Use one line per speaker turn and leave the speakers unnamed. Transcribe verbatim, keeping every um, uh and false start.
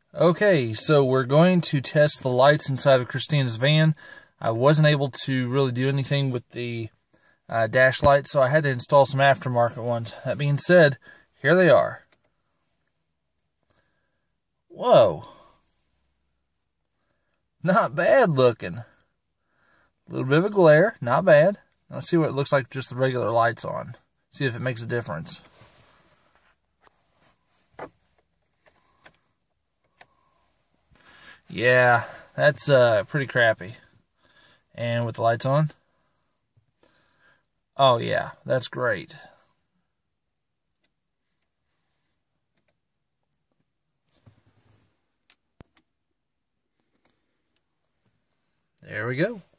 Okay, so we're going to test the lights inside of Kristina's van. I wasn't able to really do anything with the uh, dash lights, so I had to install some aftermarket ones. That being said, here they are. Whoa. Not bad looking. A little bit of a glare, not bad. Let's see what it looks like with just the regular lights on. See if it makes a difference. Yeah, that's uh, pretty crappy. And with the lights on? Oh yeah, that's great. There we go.